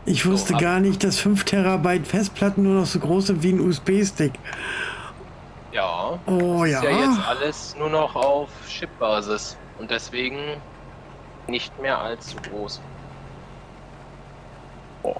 Ich wusste gar nicht, dass 5 Terabyte Festplatten nur noch so groß sind wie ein USB-Stick. Ja. Oh das ja. ist ja jetzt alles nur noch auf Chip-Basis und deswegen nicht mehr allzu groß. Oh.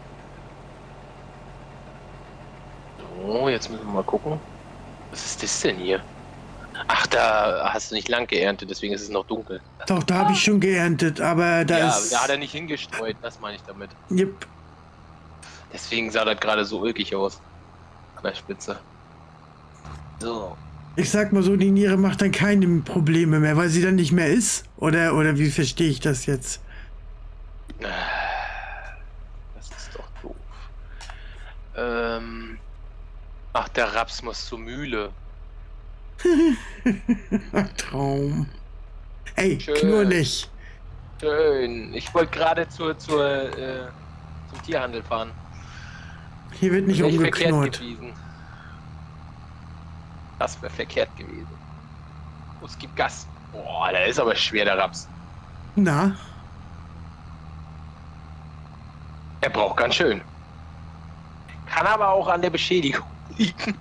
So, jetzt müssen wir mal gucken. Was ist das denn hier? Ach, da hast du nicht lang geerntet, deswegen ist es noch dunkel. Doch, da habe ich schon geerntet, aber da Ja, ist... da hat er nicht hingestreut, das meine ich damit. Yep. Deswegen sah das gerade so ulkig aus. An der Spitze. So. Ich sag mal so, die Niere macht dann keine Probleme mehr, weil sie dann nicht mehr ist? Oder wie verstehe ich das jetzt? Das ist doch doof. Ach, der Raps muss zur Mühle. Traum. Ey, Schön. knurr nicht. Schön. Ich wollte gerade zum Tierhandel fahren. Hier wird nicht Verkehrt umgeknurrt. gewesen. Das wäre verkehrt gewesen. Oh, es gibt Gas. Boah, der ist aber schwer, der Raps. Na? Er braucht ganz schön. Kann aber auch an der Beschädigung liegen.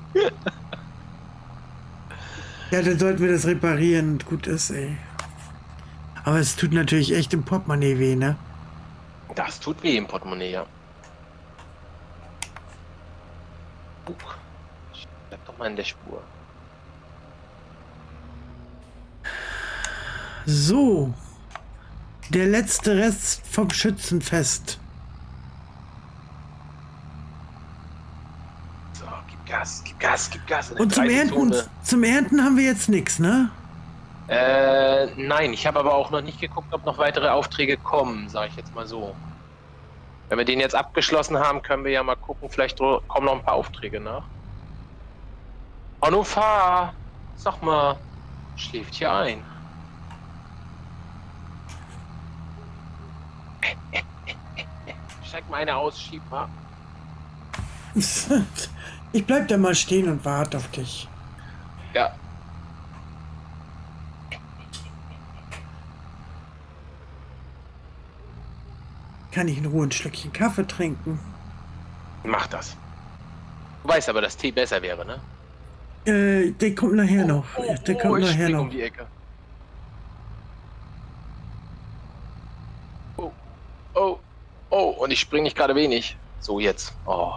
Ja, dann sollten wir das reparieren und gut ist, ey. Aber es tut natürlich echt im Portemonnaie weh, ne? Das tut weh im Portemonnaie, ja. Bleib doch mal in der Spur. So. Der letzte Rest vom Schützenfest. So, gib Gas, gib Gas, gib Gas. Und zum Ernten haben wir jetzt nichts, ne? Nein, ich habe aber auch noch nicht geguckt, ob noch weitere Aufträge kommen, sage ich jetzt mal so. Wenn wir den jetzt abgeschlossen haben, können wir ja mal gucken, vielleicht kommen noch ein paar Aufträge nach. Hannover, sag mal, schläft hier ein. Steig mal eine aus, schieb mal. Ich bleib da mal stehen und warte auf dich. Ja. Kann ich in Ruhe ein Schlückchen Kaffee trinken? Mach das. Du weißt aber, dass Tee besser wäre, ne? Der kommt nachher noch. Der kommt ich nachher spring noch. um die Ecke. Oh, oh, oh, und ich spring nicht gerade wenig. So, jetzt. Oh.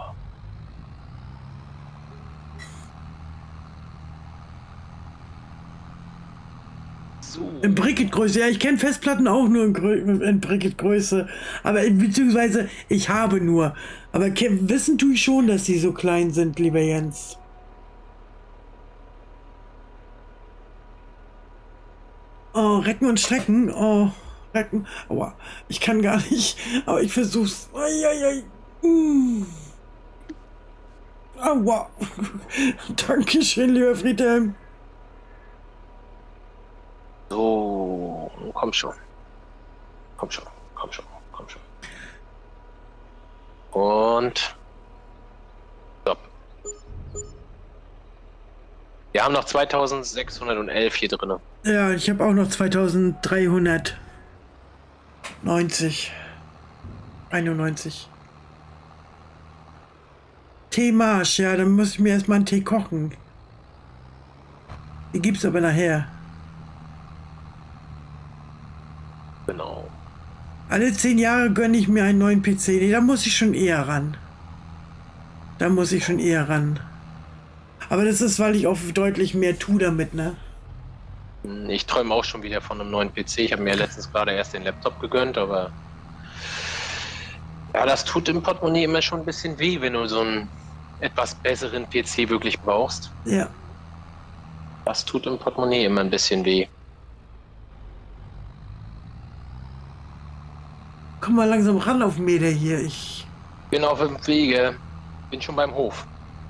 So. In Bricketgröße, ja, ich kenne Festplatten auch nur in Bricketgröße. Aber beziehungsweise, ich habe nur. Aber wissen tue ich schon, dass die so klein sind, lieber Jens. Oh, recken und strecken. Oh, recken. Aua, ich kann gar nicht. Aber ich versuch's. Eieiei. Aua. Dankeschön, lieber Friedhelm. So, komm schon. Komm schon, komm schon, komm schon. Und stopp. Wir haben noch 2611 hier drin. Ja, ich habe auch noch 2390. 91. Teemarsch, ja, dann muss ich mir erstmal einen Tee kochen. Die gibt's aber nachher. Genau. Alle 10 Jahre gönne ich mir einen neuen PC. Nee, da muss ich schon eher ran. Da muss ich schon eher ran. Aber das ist, weil ich auch deutlich mehr tue damit, ne? Ich träume auch schon wieder von einem neuen PC. Ich habe mir letztens gerade erst den Laptop gegönnt, aber ja, das tut im Portemonnaie immer schon ein bisschen weh, wenn du so einen etwas besseren PC wirklich brauchst. Ja. Das tut im Portemonnaie immer ein bisschen weh. Komm mal langsam ran auf den Meter hier. Ich Bin auf dem Wege. Bin schon beim Hof.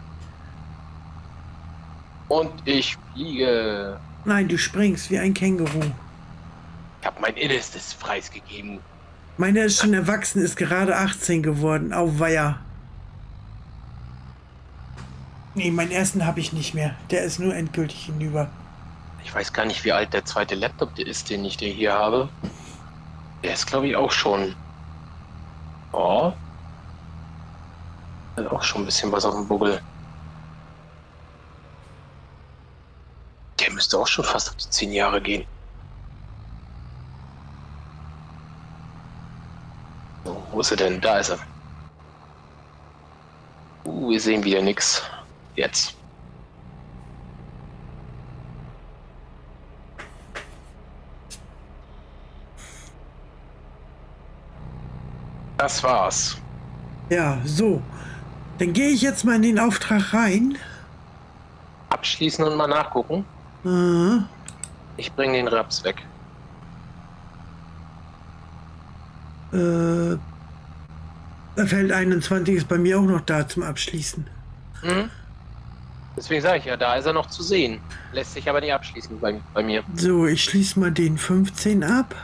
Und ich fliege. Nein, du springst wie ein Känguru. Ich habe mein Innerstes preisgegeben. Meiner ist schon erwachsen, ist gerade 18 geworden. Auweia. Nee, meinen ersten habe ich nicht mehr. Der ist nur endgültig hinüber. Ich weiß gar nicht, wie alt der zweite Laptop ist, den ich hier habe. Der ist, glaube ich, auch schon Oh. Hat auch schon ein bisschen was auf dem Buckel. Der müsste auch schon fast auf die 10 Jahre gehen. So, wo ist er denn? Da ist er. Wir sehen wieder nichts. Jetzt. Das war's. Ja, so. Dann gehe ich jetzt mal in den Auftrag rein. Abschließen und mal nachgucken. Aha. Ich bringe den Raps weg. Feld 21 ist bei mir auch noch da zum Abschließen. Mhm. Deswegen sage ich ja, da ist er noch zu sehen. Lässt sich aber nicht abschließen bei mir. So, ich schließe mal den 15 ab.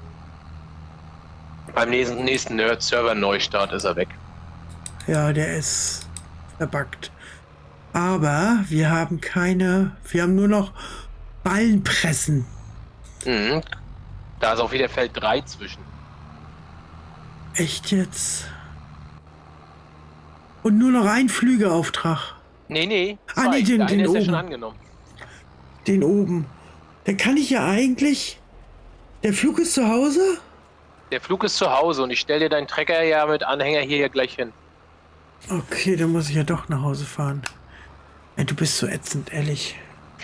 Beim nächsten Nerd-Server-Neustart ist er weg. Ja, der ist verbuggt. Aber wir haben wir haben nur noch Ballenpressen. Mhm. Da ist auch wieder Feld 3 zwischen. Echt jetzt? Und nur noch ein Flügeauftrag. Nee. Ah, nee, Der eine ist oben. ja schon angenommen. Den oben. Da kann ich ja eigentlich... Der Flug ist zu Hause? Der Flug ist zu Hause und ich stelle dir deinen Trecker ja mit Anhänger hier gleich hin. Okay, dann muss ich ja doch nach Hause fahren. Ey, du bist so ätzend, ehrlich.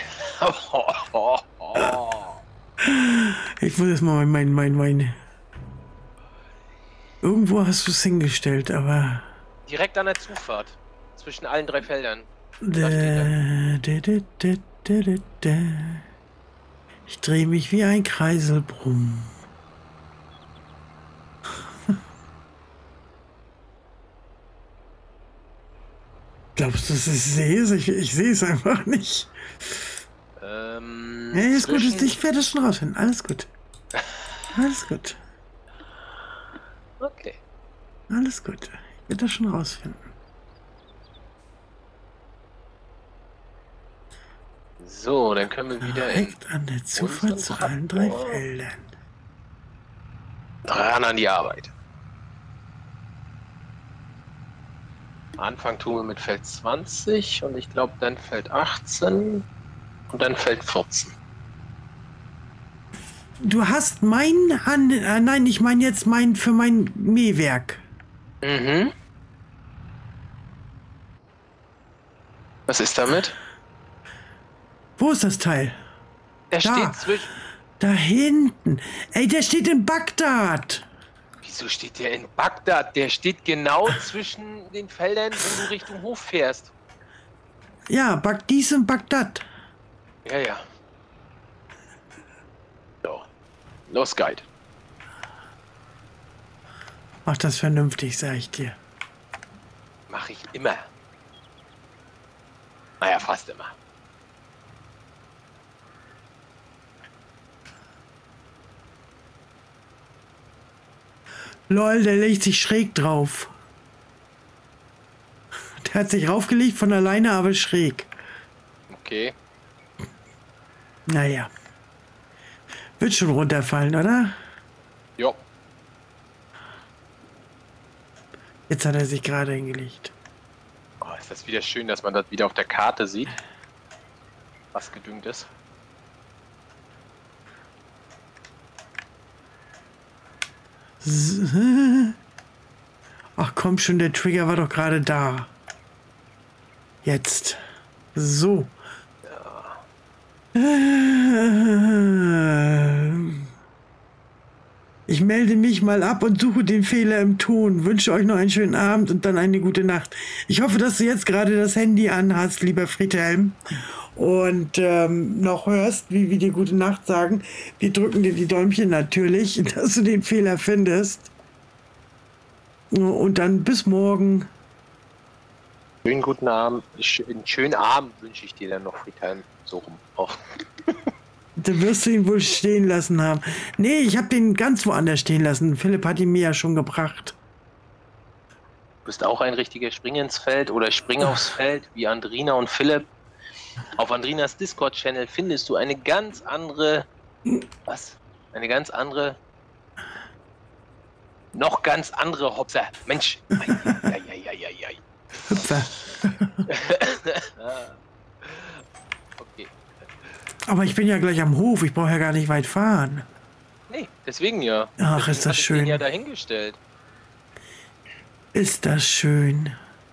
Ich muss jetzt mal mein... Irgendwo hast du es hingestellt, aber... Direkt an der Zufahrt. Zwischen allen 3 Feldern. Ich drehe mich wie ein Kreiselbrumm. Glaubst du, dass ich es sehe? Ich sehe es einfach nicht. Hey, ist gut, ich werde es schon rausfinden. Alles gut. Alles gut. Okay. Alles gut. Ich werde das schon rausfinden. So, dann können wir wieder Direkt an der Zufahrt zu allen 3 Feldern. Dran an die Arbeit. Anfang tun wir mit Feld 20 und ich glaube dann Feld 18 und dann Feld 14. Du hast nein, ich meine jetzt für mein Mähwerk. Mhm. Was ist damit? Wo ist das Teil? Der Da. steht zwischen... Da hinten. Ey, der steht in Bagdad. Wieso steht der in Bagdad? Der steht genau zwischen den Feldern, wenn du Richtung Hof fährst. Ja, dies in Bagdad. Ja. So. Los, Guide. Mach das vernünftig, sag ich dir. Mach ich immer. Naja, fast immer. Lol, der legt sich schräg drauf. Der hat sich raufgelegt von alleine, aber schräg. Okay. Naja. Wird schon runterfallen, oder? Jo. Jetzt hat er sich gerade hingelegt. Oh, ist das wieder schön, dass man das wieder auf der Karte sieht, was gedüngt ist. Ach komm schon, der Trigger war doch gerade da. Jetzt. So. Ich melde mich mal ab und suche den Fehler im Ton. Wünsche euch noch einen schönen Abend und dann eine gute Nacht. Ich hoffe, dass du jetzt gerade das Handy anhast, lieber Friedhelm. Und noch hörst, wie wir dir gute Nacht sagen. Wir drücken dir die Däumchen natürlich, dass du den Fehler findest. Und dann bis morgen. Schönen guten Abend. Einen schönen Abend wünsche ich dir dann noch, Friedhelm. So rum auch. Da wirst du ihn wohl stehen lassen haben. Nee, ich habe den ganz woanders stehen lassen. Philipp hat ihn mir ja schon gebracht. Du bist auch ein richtiger Spring ins Feld oder Spring aufs Feld, wie Andrina und Philipp. Auf Andrinas Discord-Channel findest du eine ganz andere... Was? Eine ganz andere... noch ganz andere Hopser. Mensch. Ei. Hüpfer. Okay. Aber ich bin ja gleich am Hof, ich brauche ja gar nicht weit fahren. Nee, deswegen ja. Ach, ist das Ich schön. den ja dahingestellt. Ist das schön.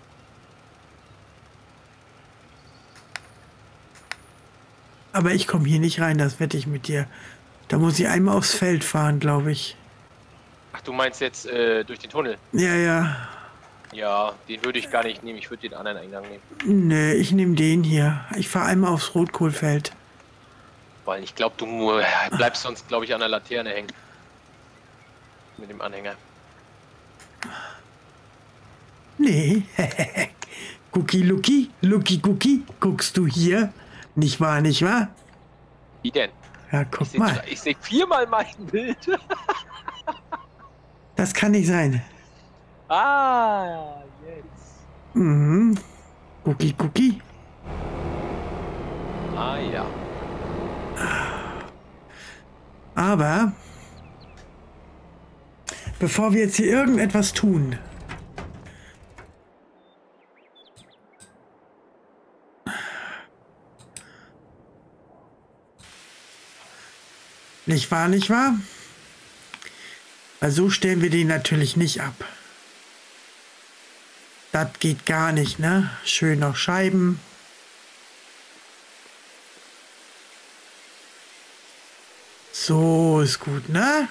Aber ich komme hier nicht rein, das wette ich mit dir. Da muss ich einmal aufs Feld fahren, glaube ich. Ach, du meinst jetzt durch den Tunnel? Ja, ja. Ja, den würde ich gar nicht nehmen. Ich würde den anderen Eingang nehmen. Nee, ich nehme den hier. Ich fahre einmal aufs Rotkohlfeld. Weil ich glaube, du bleibst sonst, glaube ich, an der Laterne hängen. Mit dem Anhänger. Nee. Cookie, Lucky, Cookie. Guckst du hier? Nicht wahr, nicht wahr? Wie denn? Ja, guck mal. Ich sehe viermal mein Bild. Das kann nicht sein. Ah, jetzt. Mhm. Cookie. Ah, ja. Aber bevor wir jetzt hier irgendetwas tun, nicht wahr, nicht wahr? Weil so stellen wir den natürlich nicht ab. Das geht gar nicht, ne? Schön noch Scheiben. So ist gut, ne?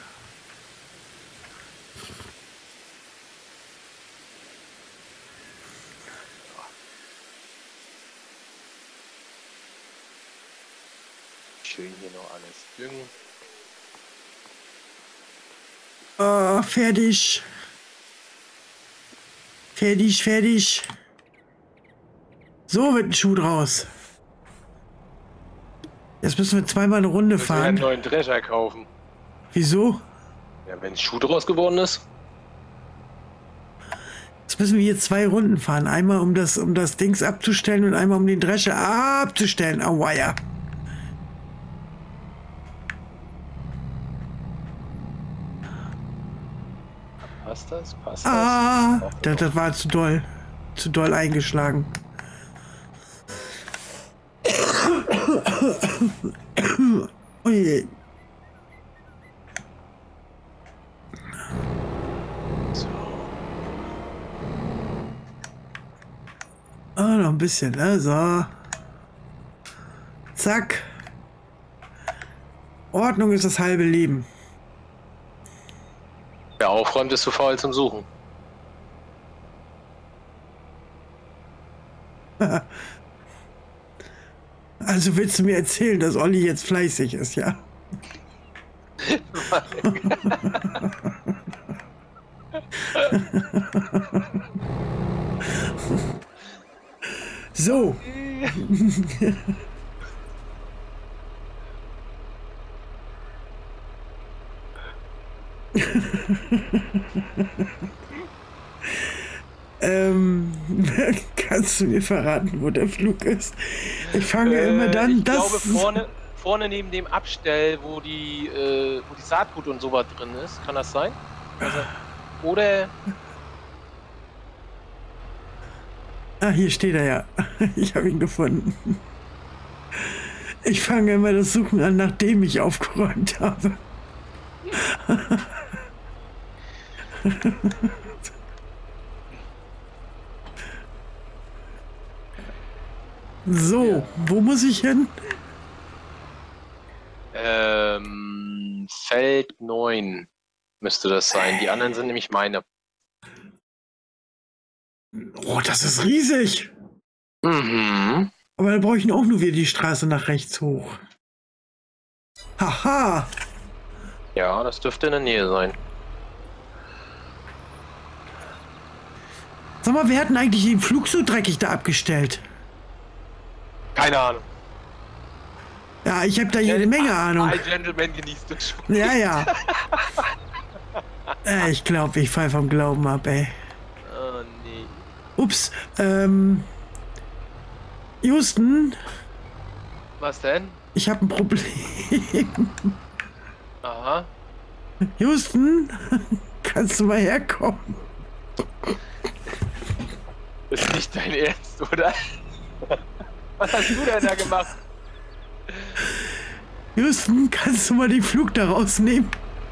Schön hier noch alles düngen. Oh, fertig. Fertig. So wird ein Schuh draus. Jetzt müssen wir zweimal eine Runde Wir fahren. einen neuen Drescher kaufen. Wieso? Ja, wenn ein Schuh draus geworden ist. Jetzt müssen wir hier 2 Runden fahren. Einmal um das Dings abzustellen und einmal um den Drescher abzustellen. Aua, ja. Passt das? Passt das? Das war zu doll. Zu doll eingeschlagen. Oh je. So. Noch ein bisschen, ne? So. Zack. Ordnung ist das halbe Leben. Wer aufräumt, ist zu faul zum Suchen. Also willst du mir erzählen, dass Olli jetzt fleißig ist, ja? So. Kannst du mir verraten, wo der Flug ist? Ich fange immer dann ich das. glaube vorne neben dem Abstell, wo die Saatgut und sowas drin ist. Kann das sein? Also, oder? Ah, hier steht er ja. Ich habe ihn gefunden. Ich fange immer das Suchen an, nachdem ich aufgeräumt habe. So, ja. Wo muss ich hin? Feld 9 müsste das sein. Die anderen sind nämlich meine. Oh, das ist riesig. Mhm. Aber da brauche ich auch nur wieder die Straße nach rechts hoch. Haha. Ja, das dürfte in der Nähe sein. Sag mal, wer hat denn eigentlich den Flug so dreckig da abgestellt? Keine Ahnung. Ja, ich habe da jede Menge Ahnung. Ein Gentleman genießt das schon. Ja. Ich glaube, ich fall vom Glauben ab, ey. Oh, nee. Ups, Houston? Was denn? Ich habe ein Problem. Aha. Houston? kannst du mal herkommen? Das ist nicht dein Ernst, oder? Was hast du denn da gemacht? Houston, kannst du mal den Flug da rausnehmen?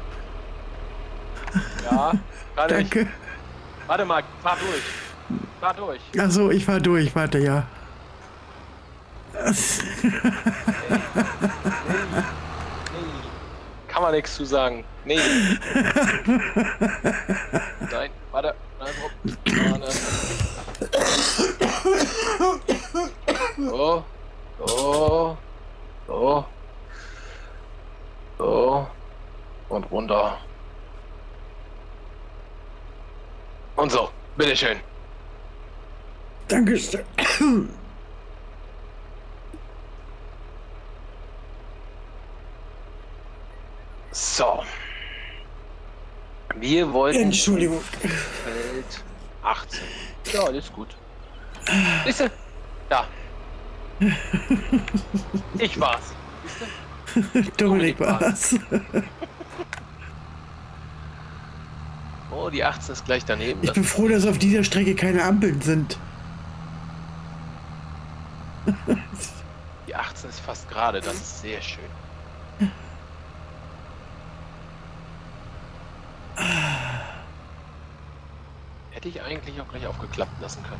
Ja, gerade Danke. ich. Warte mal, fahr durch. Fahr durch. Achso, ich fahr durch, warte, ja. Kann man nichts zu sagen. Nee. Nein, warte. So. So. So. So. Und runter. Und so. Bitteschön. Dankeschön. So. Wir wollten... Entschuldigung. Feld 18. Ja, alles gut. Siehst du? Da. Ich war's. Siehst du? Dominik war's. Oh, die 18 ist gleich daneben. Ich bin froh, dass auf dieser Strecke keine Ampeln sind. Die 18 ist fast gerade, das ist sehr schön. Hätte ich eigentlich auch gleich aufgeklappt lassen können.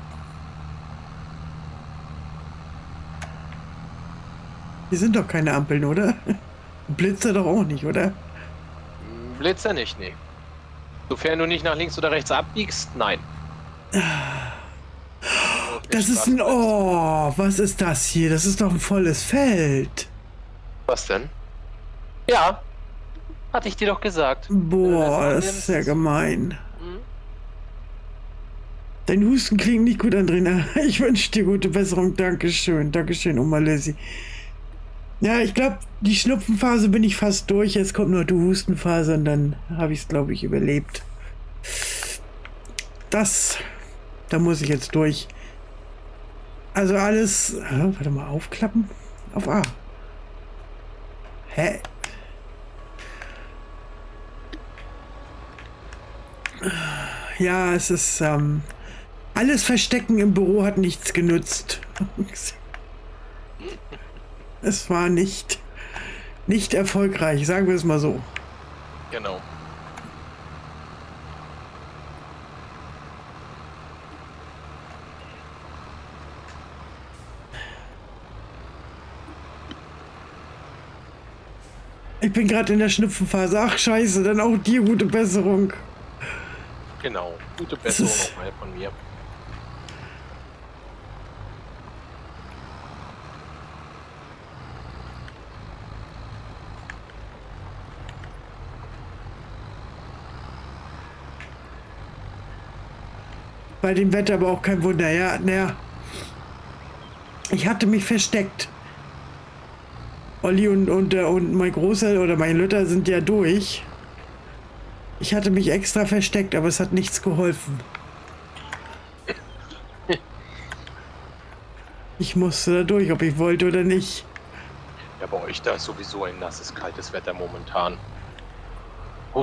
Hier sind doch keine Ampeln, oder? Blitzer doch auch nicht, oder? Blitzer nicht, nee. Sofern du nicht nach links oder rechts abbiegst, nein. Das ist ein... Oh, was ist das hier? Das ist doch ein volles Feld. Was denn? Ja, hatte ich dir doch gesagt. Boah, das ist ja gemein. Dein Husten klingt nicht gut, Andrina. Ich wünsche dir gute Besserung. Dankeschön. Dankeschön, Oma Lizzie. Ja, ich glaube, die Schnupfenphase bin ich fast durch. Jetzt kommt nur die Hustenphase und dann habe ich es, glaube ich, überlebt. Da muss ich jetzt durch. Also alles... warte mal, aufklappen? Auf A. Hä? Ja, es ist... alles Verstecken im Büro hat nichts genützt. Es war nicht erfolgreich, sagen wir es mal so. Genau. Ich bin gerade in der Schnupfenphase. Ach scheiße, dann auch dir gute Besserung. Genau, gute Besserung auch mal von mir. Bei dem Wetter aber auch kein Wunder. Ja, naja. Ich hatte mich versteckt. Olli und mein Großer oder mein Lütter sind ja durch. Ich hatte mich extra versteckt, aber es hat nichts geholfen. Ich musste da durch, ob ich wollte oder nicht. Ja, bei euch da ist sowieso ein nasses, kaltes Wetter momentan. Oh.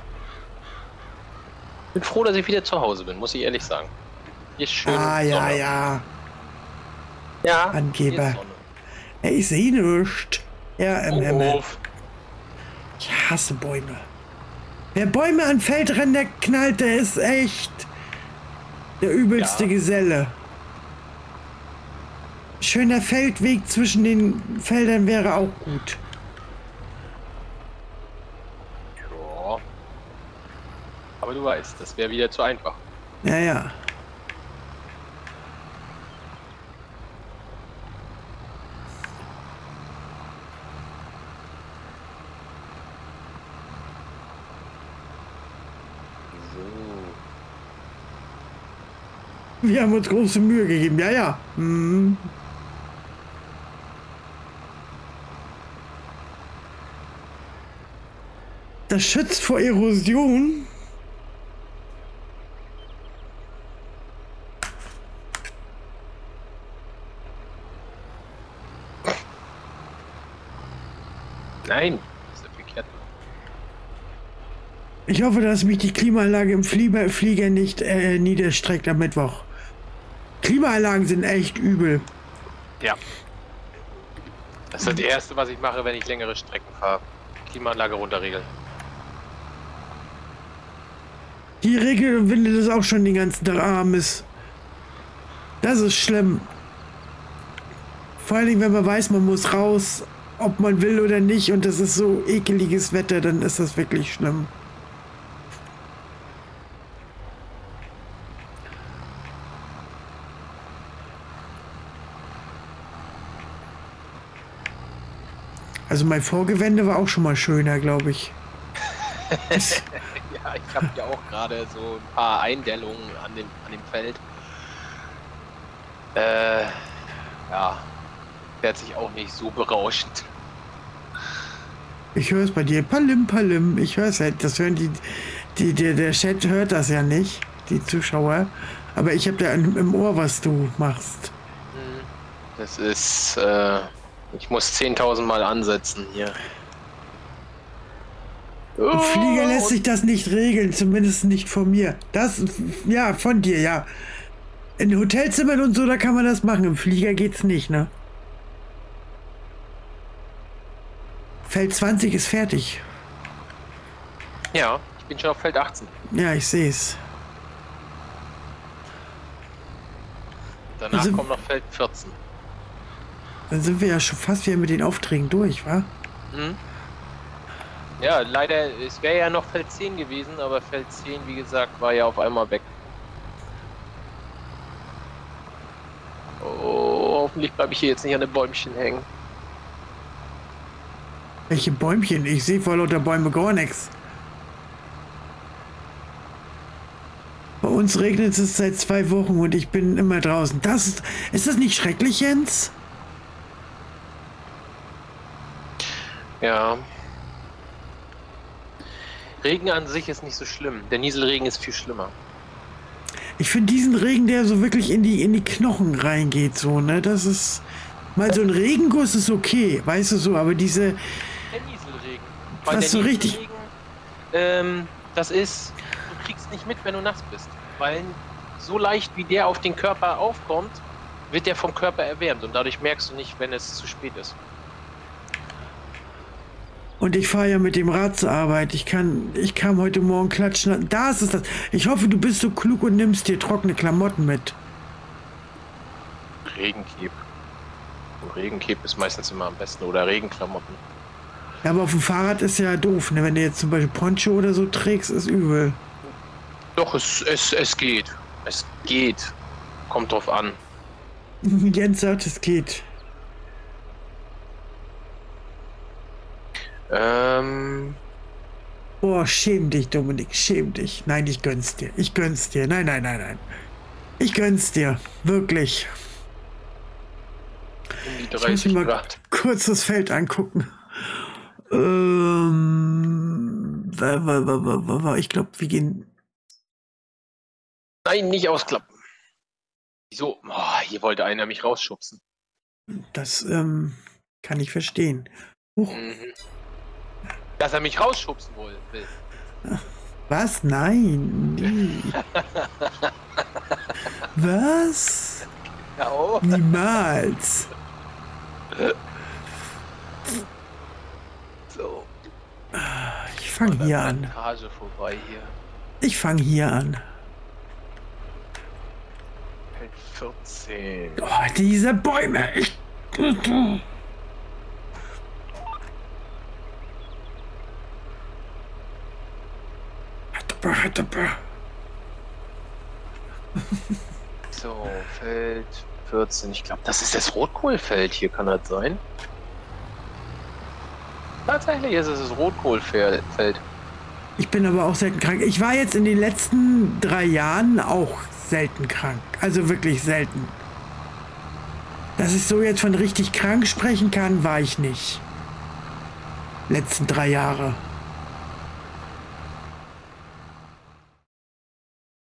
Bin froh, dass ich wieder zu Hause bin, muss ich ehrlich sagen. Hier ist schön. Ah, ja, Sonne. ja. Ja, Angeber. hier ist Sonne. Ja, ich sehe nichts. Ja, Oh. Ich hasse Bäume. Wer Bäume an Feldränder knallt, der ist echt der übelste Geselle. Schöner Feldweg zwischen den Feldern wäre auch gut. Ja. Aber du weißt, das wäre wieder zu einfach. Ja, ja. Wir haben uns große Mühe gegeben. Ja, ja. Hm. Das schützt vor Erosion. Nein, das ist ja verkehrt. Ich hoffe, dass mich die Klimaanlage im Flieger nicht niederstreckt am Mittwoch. Klimaanlagen sind echt übel. Ja. Das ist das Erste, was ich mache, wenn ich längere Strecken fahre. Klimaanlage runterregeln. Die Regel windet es auch schon den ganzen Tag abends. Das ist schlimm. Vor allem, wenn man weiß, man muss raus, ob man will oder nicht, und das ist so ekeliges Wetter, dann ist das wirklich schlimm. Also mein Vorgewende war auch schon mal schöner, glaube ich. Ja, ich habe ja auch gerade so ein paar Eindellungen an dem Feld. Ja, fährt sich auch nicht so berauschend. Ich höre es bei dir. Palim, palim. Ich höre es halt. Das hören der Chat hört das ja nicht, die Zuschauer. Aber ich habe da im Ohr, was du machst. Das ist, ich muss 10.000 Mal ansetzen hier. Im Flieger lässt sich das nicht regeln, zumindest nicht von mir. Das, ja, von dir, ja. In Hotelzimmern und so, da kann man das machen. Im Flieger geht's nicht, ne? Feld 20 ist fertig. Ja, ich bin schon auf Feld 18. Ja, ich sehe es. Danach kommt noch Feld 14. Dann sind wir ja schon fast wieder mit den Aufträgen durch, wa? Mhm. Ja, leider, es wäre ja noch Feld 10 gewesen, aber Feld 10, wie gesagt, war ja auf einmal weg. Oh, hoffentlich bleibe ich hier jetzt nicht an den Bäumchen hängen. Welche Bäumchen? Ich sehe vor lauter Bäume gar nichts. Bei uns regnet es seit 2 Wochen und ich bin immer draußen. Ist das nicht schrecklich, Jens? Ja. Regen an sich ist nicht so schlimm. Der Nieselregen ist viel schlimmer. Ich finde diesen Regen, der so wirklich in die Knochen reingeht, so, ne? Das ist... Mal so ein Regenguss ist okay, weißt du so, aber diese... Der Nieselregen. Was so richtig... Das ist... Du kriegst nicht mit, wenn du nass bist. Weil so leicht wie der auf den Körper aufkommt, wird der vom Körper erwärmt. Und dadurch merkst du nicht, wenn es zu spät ist. Und ich fahre ja mit dem Rad zur Arbeit. Ich kam heute Morgen klatschen. Da ist es das. Ich hoffe, du bist so klug und nimmst dir trockene Klamotten mit. Regencape. Regencape ist meistens immer am besten. Oder Regenklamotten. Ja, aber auf dem Fahrrad ist ja doof, ne? Wenn du jetzt zum Beispiel Poncho oder so trägst, ist übel. Doch, es geht. Es geht. Kommt drauf an. Jens sagt, es geht. Boah, schäm dich, Dominik, schäm dich. Nein, ich gönn's dir. Ich gönn's dir. Nein, nein, nein, nein. Ich gönn's dir. Wirklich. Um die Ich muss 30 mir mal Grad. kurz das Feld angucken. Ich glaube, wir gehen... Nein, nicht ausklappen. Wieso? Oh, hier wollte einer mich rausschubsen. Das kann ich verstehen. Huch. Mhm. Dass er mich rausschubsen will. Was? Nein. Nie. Was? Ja, oh. Niemals. So. Ich fange hier an. Plantage vorbei hier. Ich fange hier an. Feld 14. Oh, diese Bäume. So, Feld 14. Ich glaube, das ist das Rotkohlfeld hier, kann das sein? Tatsächlich ist es das Rotkohlfeld. Ich bin aber auch selten krank. Ich war jetzt in den letzten 3 Jahren auch selten krank. Also wirklich selten. Dass ich so jetzt von richtig krank sprechen kann, war ich nicht. Letzten 3 Jahre.